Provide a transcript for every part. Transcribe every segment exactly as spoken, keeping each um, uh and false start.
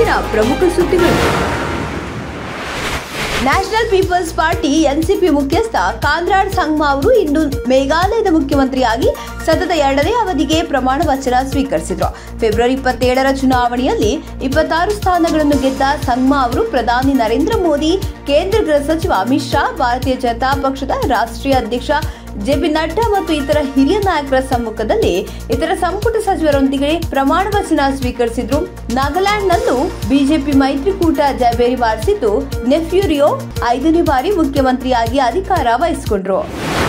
ಇವತ್ತಿನ ಪ್ರಮುಖ ಸುದ್ದಿಗಳು. ನ್ಯಾಷನಲ್ ಪೀಪಲ್ಸ್ ಪಾರ್ಟಿ ಎನ್ಸಿಪಿ ಮುಖ್ಯಸ್ಥ ಕಾನ್ರಾಡ್ ಸಂಗ್ಮಾ ಅವರು ಇಂದು ಮೇಘಾಲಯದ ಮುಖ್ಯಮಂತ್ರಿಯಾಗಿ ಸತತ ಎರಡನೇ ಅವಧಿಗೆ ಪ್ರಮಾಣ ವಚನ ಸ್ವೀಕರಿಸಿದರು. ಫೆಬ್ರವರಿ ಇಪ್ಪತ್ತೇಳರ ಚುನಾವಣೆಯಲ್ಲಿ ಇಪ್ಪತ್ತಾರು ಸ್ಥಾನಗಳನ್ನು ಗೆದ್ದ ಸಂಗ್ಮಾ ಅವರು ಪ್ರಧಾನಿ ನರೇಂದ್ರ ಮೋದಿ, ಕೇಂದ್ರ ಗೃಹ ಸಚಿವ ಅಮಿತ್ ಶಾ, ಭಾರತೀಯ ಜನತಾ ಪಕ್ಷದ ರಾಷ್ಟ್ರೀಯ ಅಧ್ಯಕ್ಷ ಜೆಪಿ ನಡ್ಡಾ ಮತ್ತು ಇತರ ಹಿರಿಯ ನಾಯಕರ ಸಮ್ಮುಖದಲ್ಲಿ ಇತರ ಸಂಪುಟ ಸಚಿವರೊಂದಿಗೆ ಪ್ರಮಾಣ ವಚನ ಸ್ವೀಕರಿಸಿದ್ರು. ನಾಗಾಲ್ಯಾಂಡ್ನಲ್ಲೂ ಬಿಜೆಪಿ ಮೈತ್ರಿಕೂಟ ಜಯಬೇರಿ ಬಾರಿಸಿದ್ದು ನೆಫ್ಯೂರಿಯೋ ಐದನೇ ಬಾರಿ ಮುಖ್ಯಮಂತ್ರಿಯಾಗಿ ಅಧಿಕಾರ ವಹಿಸಿಕೊಂಡ್ರು.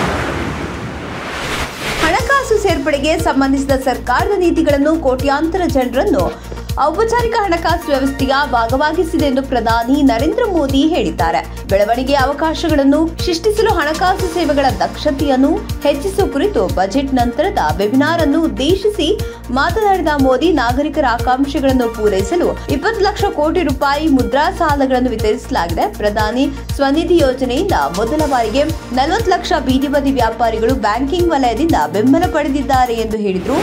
ಹಣಕಾಸು ಸೇರ್ಪಡೆಗೆ ಸಂಬಂಧಿಸಿದ ಸರ್ಕಾರದ ನೀತಿಗಳನ್ನು ಕೋಟ್ಯಾಂತರ ಜನರನ್ನು ಔಪಚಾರಿಕ ಹಣಕಾಸು ವ್ಯವಸ್ಥೆಯ ಭಾಗವಾಗಿಸಿದೆ ಎಂದು ಪ್ರಧಾನಿ ನರೇಂದ್ರ ಮೋದಿ ಹೇಳಿದ್ದಾರೆ. ಬೆಳವಣಿಗೆಯ ಅವಕಾಶಗಳನ್ನು ಸೃಷ್ಟಿಸಲು ಹಣಕಾಸು ಸೇವೆಗಳ ದಕ್ಷತೆಯನ್ನು ಹೆಚ್ಚಿಸುವ ಕುರಿತು ಬಜೆಟ್ ನಂತರದ ವೆಬಿನಾರ್ ಅನ್ನು ಉದ್ದೇಶಿಸಿ ಮಾತನಾಡಿದ ಮೋದಿ, ನಾಗರಿಕರ ಆಕಾಂಕ್ಷೆಗಳನ್ನು ಪೂರೈಸಲು ಇಪ್ಪತ್ತು ಲಕ್ಷ ಕೋಟಿ ರೂಪಾಯಿ ಮುದ್ರಾ ಸಾಲಗಳನ್ನು ವಿತರಿಸಲಾಗಿದೆ. ಪ್ರಧಾನಿ ಸ್ವನಿಧಿ ಯೋಜನೆಯಿಂದ ಮೊದಲ ಬಾರಿಗೆ ನಲವತ್ತು ಲಕ್ಷ ಬೀದಿ ಬದಿ ವ್ಯಾಪಾರಿಗಳು ಬ್ಯಾಂಕಿಂಗ್ ವಲಯದಿಂದ ಬೆಂಬಲ ಪಡೆದಿದ್ದಾರೆ ಎಂದು ಹೇಳಿದರು.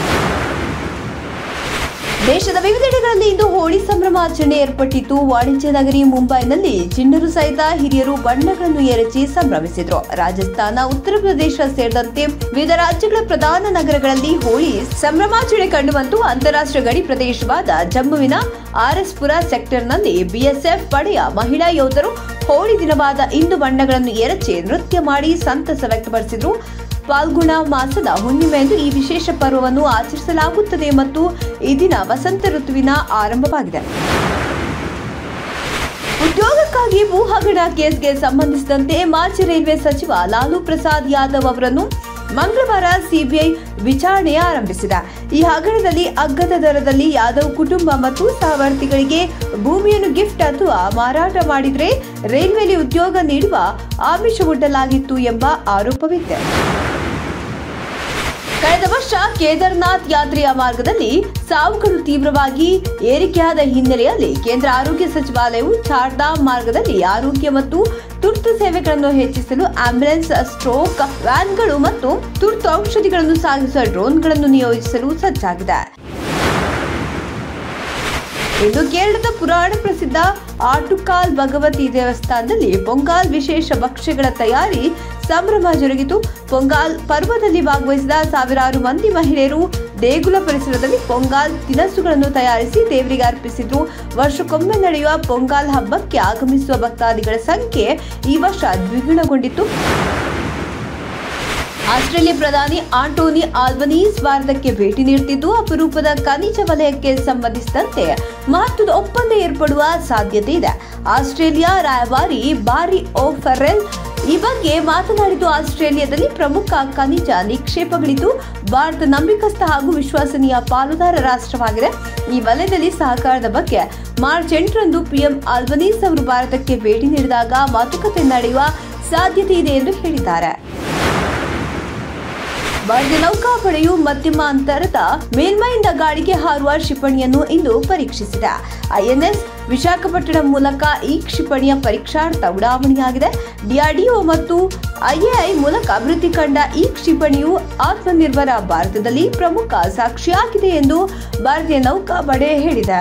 ದೇಶದ ವಿವಿಧೆಡೆಗಳಲ್ಲಿ ಇಂದು ಹೋಳಿ ಸಂಭ್ರಮಾಚರಣೆ ಏರ್ಪಟ್ಟಿತ್ತು. ವಾಣಿಜ್ಯ ನಗರಿ ಮುಂಬೈನಲ್ಲಿ ಚಿಣ್ಣರು ಸಹಿತ ಹಿರಿಯರು ಬಣ್ಣಗಳನ್ನು ಎರಚಿ ಸಂಭ್ರಮಿಸಿದ್ರು. ರಾಜಸ್ಥಾನ, ಉತ್ತರ ಪ್ರದೇಶ ಸೇರಿದಂತೆ ವಿವಿಧ ರಾಜ್ಯಗಳ ಪ್ರಧಾನ ನಗರಗಳಲ್ಲಿ ಹೋಳಿ ಸಂಭ್ರಮಾಚರಣೆ ಕಂಡುಬಂತು. ಅಂತಾರಾಷ್ಟ್ರೀಯ ಗಡಿ ಪ್ರದೇಶವಾದ ಜಮ್ಮುವಿನ ಆರ್ಎಸ್ಪುರ ಸೆಕ್ಟರ್ನಲ್ಲಿ ಬಿಎಸ್ಎಫ್ ಪಡೆಯ ಮಹಿಳಾ ಯೋಧರು ಹೋಳಿ ದಿನವಾದ ಇಂದು ಬಣ್ಣಗಳನ್ನು ಎರಚಿ ನೃತ್ಯ ಮಾಡಿ ಸಂತಸ ವ್ಯಕ್ತಪಡಿಸಿದ್ರು. ಫಾಲ್ಗುಣ ಮಾಸದ ಹುಣ್ಣಿಮೆಯಂದು ಈ ವಿಶೇಷ ಪರ್ವವನ್ನು ಆಚರಿಸಲಾಗುತ್ತದೆ ಮತ್ತು ಈ ದಿನ ವಸಂತ ಋತುವಿನ ಆರಂಭವಾಗಿದೆ. ಉದ್ಯೋಗಕ್ಕಾಗಿ ಭೂ ಹಗರಣ ಕೇಸ್ಗೆ ಸಂಬಂಧಿಸಿದಂತೆ ಮಾಜಿ ರೈಲ್ವೆ ಸಚಿವ ಲಾಲೂ ಪ್ರಸಾದ್ ಯಾದವ್ ಅವರನ್ನು ಮಂಗಳವಾರ ಸಿಬಿಐ ವಿಚಾರಣೆ ಆರಂಭಿಸಿದೆ. ಈ ಹಗರಣದಲ್ಲಿ ಅಗ್ಗದ ದರದಲ್ಲಿ ಯಾದವ್ ಕುಟುಂಬ ಮತ್ತು ಸಹವರ್ತಿಗಳಿಗೆ ಭೂಮಿಯನ್ನು ಗಿಫ್ಟ್ ಅಥವಾ ಮಾರಾಟ ಮಾಡಿದರೆ ರೈಲ್ವೆಯಲ್ಲಿ ಉದ್ಯೋಗ ನೀಡುವ ಆಮಿಷವೊಡ್ಡಲಾಗಿತ್ತು ಎಂಬ ಆರೋಪವಿದೆ. ಕಳೆದ ವರ್ಷ ಕೇದಾರ್ನಾಥ್ ಯಾತ್ರೆಯ ಮಾರ್ಗದಲ್ಲಿ ಸಾವುಗಳು ತೀವ್ರವಾಗಿ ಏರಿಕೆಯಾದ ಹಿನ್ನೆಲೆಯಲ್ಲಿ ಕೇಂದ್ರ ಆರೋಗ್ಯ ಸಚಿವಾಲಯವು ಚಾರ್ಧಾಮ್ ಮಾರ್ಗದಲ್ಲಿ ಆರೋಗ್ಯ ಮತ್ತು ತುರ್ತು ಸೇವೆಗಳನ್ನು ಹೆಚ್ಚಿಸಲು ಆಂಬ್ಯುಲೆನ್ಸ್, ಸ್ಟ್ರೋಕ್ ವ್ಯಾನ್ಗಳು ಮತ್ತು ತುರ್ತು ಔಷಧಿಗಳನ್ನು ಸಾಗಿಸುವ ಡ್ರೋನ್ಗಳನ್ನು ನಿಯೋಜಿಸಲು ಸಜ್ಜಾಗಿದೆ. ಇಂದು ಕೇರಳದ ಪುರಾಣ ಪ್ರಸಿದ್ಧ ಆಟುಕಾಲ್ ಭಗವತಿ ದೇವಸ್ಥಾನದಲ್ಲಿ ಪೊಂಗಾಲ್ ವಿಶೇಷ ಭಕ್ಷ್ಯಗಳ ತಯಾರಿ ಸಂಭ್ರಮ ಜರುಗಿತು. ಪೊಂಗಾಲ್ ಪರ್ವದಲ್ಲಿ ಭಾಗವಹಿಸಿದ ಸಾವಿರಾರು ಮಂದಿ ಮಹಿಳೆಯರು ದೇಗುಲ ಪರಿಸರದಲ್ಲಿ ಪೊಂಗಾಲ್ ತಿನಸುಗಳನ್ನು ತಯಾರಿಸಿ ದೇವರಿಗೆ ಅರ್ಪಿಸಿದ್ರು. ವರ್ಷಕ್ಕೊಮ್ಮೆ ನಡೆಯುವ ಪೊಂಗಾಲ್ ಹಬ್ಬಕ್ಕೆ ಆಗಮಿಸುವ ಭಕ್ತಾದಿಗಳ ಸಂಖ್ಯೆ ಈ ವರ್ಷ ದ್ವಿಗುಣಗೊಂಡಿತ್ತು. ಆಸ್ಟ್ರೇಲಿಯಾ ಪ್ರಧಾನಿ ಆಂಟೋನಿ ಆಲ್ಬನೀಸ್ ಭಾರತಕ್ಕೆ ಭೇಟಿ ನೀಡುತ್ತಿದ್ದು, ಅಪರೂಪದ ಖನಿಜ ವಲಯಕ್ಕೆ ಸಂಬಂಧಿಸಿದಂತೆ ಮಹತ್ವದ ಒಪ್ಪಂದ ಏರ್ಪಡುವ ಸಾಧ್ಯತೆ ಇದೆ. ಆಸ್ಟ್ರೇಲಿಯಾ ರಾಯಭಾರಿ ಬಾರಿ ಓಫರೆಲ್ ಈ ಬಗ್ಗೆ ಮಾತನಾಡಿದ್ದು, ಆಸ್ಟ್ರೇಲಿಯಾದಲ್ಲಿ ಪ್ರಮುಖ ಖನಿಜ ನಿಕ್ಷೇಪಗಳಿದ್ದು ಭಾರತ ನಂಬಿಕಸ್ಥ ಹಾಗೂ ವಿಶ್ವಸನೀಯ ಪಾಲುದಾರ ರಾಷ್ಟ್ರವಾಗಿದೆ. ಈ ವಲಯದಲ್ಲಿ ಸಹಕಾರದ ಬಗ್ಗೆ ಮಾರ್ಚ್ ಎಂಟರಂದು ಪಿಎಂ ಆಲ್ಬನೀಸ್ ಅವರು ಭಾರತಕ್ಕೆ ಭೇಟಿ ನೀಡಿದಾಗ ಮಾತುಕತೆ ನಡೆಯುವ ಸಾಧ್ಯತೆ ಇದೆ ಎಂದು ಹೇಳಿದ್ದಾರೆ. ಭಾರತೀಯ ನೌಕಾಪಡೆಯು ಮಧ್ಯಮ ಅಂತರದ ಮೇಲ್ಮೈಯಿಂದ ಗಾಳಿಗೆ ಹಾರುವ ಕ್ಷಿಪಣಿಯನ್ನು ಇಂದು ಪರೀಕ್ಷಿಸಿದೆ. ಐಎನ್ಎಸ್ ವಿಶಾಖಪಟ್ಟಣಂ ಮೂಲಕ ಈ ಕ್ಷಿಪಣಿಯ ಪರೀಕ್ಷಾರ್ಥ ಉಡಾವಣೆಯಾಗಿದೆ. ಡಿಆರ್ಡಿಒ ಮತ್ತು ಐಎಐ ಮೂಲಕ ಅಭಿವೃದ್ಧಿ ಕಂಡ ಈ ಕ್ಷಿಪಣಿಯು ಆತ್ಮನಿರ್ಭರ ಭಾರತದಲ್ಲಿ ಪ್ರಮುಖ ಸಾಕ್ಷಿಯಾಗಿದೆ ಎಂದು ಭಾರತೀಯ ನೌಕಾಪಡೆ ಹೇಳಿದೆ.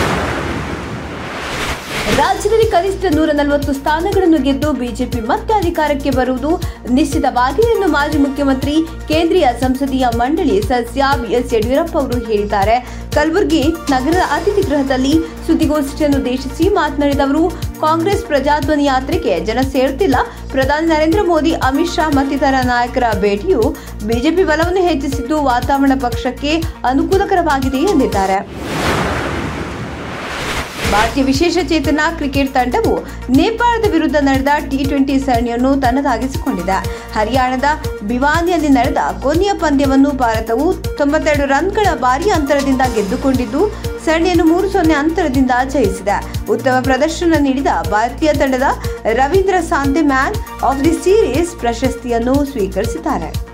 ರಾಜ್ಯದಲ್ಲಿ ಕನಿಷ್ಠ ನೂರ ನಲವತ್ತು ಸ್ಥಾನಗಳನ್ನು ಗೆದ್ದು ಬಿಜೆಪಿ ಮತ್ತೆ ಅಧಿಕಾರಕ್ಕೆ ಬರುವುದು ನಿಶ್ಚಿತವಾಗಿದೆ ಎಂದು ಮಾಜಿ ಮುಖ್ಯಮಂತ್ರಿ, ಕೇಂದ್ರೀಯ ಸಂಸದೀಯ ಮಂಡಳಿ ಸದಸ್ಯ ಬಿಎಸ್ ಯಡಿಯೂರಪ್ಪ ಅವರು ಹೇಳಿದ್ದಾರೆ. ಕಲಬುರಗಿ ನಗರದ ಅತಿಥಿ ಗೃಹದಲ್ಲಿ ಸುದ್ದಿಗೋಷ್ಠಿಯನ್ನು ಉದ್ದೇಶಿಸಿ ಮಾತನಾಡಿದ ಅವರು, ಕಾಂಗ್ರೆಸ್ ಪ್ರಜಾಧ್ವನಿ ಯಾತ್ರೆಗೆ ಜನ ಸೇರುತ್ತಿಲ್ಲ. ಪ್ರಧಾನಿ ನರೇಂದ್ರ ಮೋದಿ, ಅಮಿತ್ ಶಾ ಮತ್ತಿತರ ನಾಯಕರ ಭೇಟಿಯು ಬಿಜೆಪಿ ಬಲವನ್ನು ಹೆಚ್ಚಿಸಿದ್ದು ವಾತಾವರಣ ಪಕ್ಷಕ್ಕೆ ಅನುಕೂಲಕರವಾಗಿದೆ ಎಂದಿದ್ದಾರೆ. ಭಾರತೀಯ ವಿಶೇಷ ಚೇತನ ಕ್ರಿಕೆಟ್ ತಂಡವು ನೇಪಾಳದ ವಿರುದ್ಧ ನಡೆದ ಟಿ ಟ್ವೆಂಟಿ ಸರಣಿಯನ್ನು ತನ್ನದಾಗಿಸಿಕೊಂಡಿದೆ. ಹರಿಯಾಣದ ಭಿವಾನಿಯಲ್ಲಿ ನಡೆದ ಕೊನೆಯ ಪಂದ್ಯವನ್ನು ಭಾರತವು ತೊಂಬತ್ತೆರಡು ರನ್ಗಳ ಭಾರೀ ಅಂತರದಿಂದ ಗೆದ್ದುಕೊಂಡಿದ್ದು ಸರಣಿಯನ್ನು ಮೂರು ಸೊನ್ನೆ ಅಂತರದಿಂದ ಜಯಿಸಿದೆ. ಉತ್ತಮ ಪ್ರದರ್ಶನ ನೀಡಿದ ಭಾರತೀಯ ತಂಡದ ರವೀಂದ್ರ ಸಾಂತೆ ಮ್ಯಾನ್ ಆಫ್ ದಿ ಸೀರೀಸ್ ಪ್ರಶಸ್ತಿಯನ್ನು ಸ್ವೀಕರಿಸಿದ್ದಾರೆ.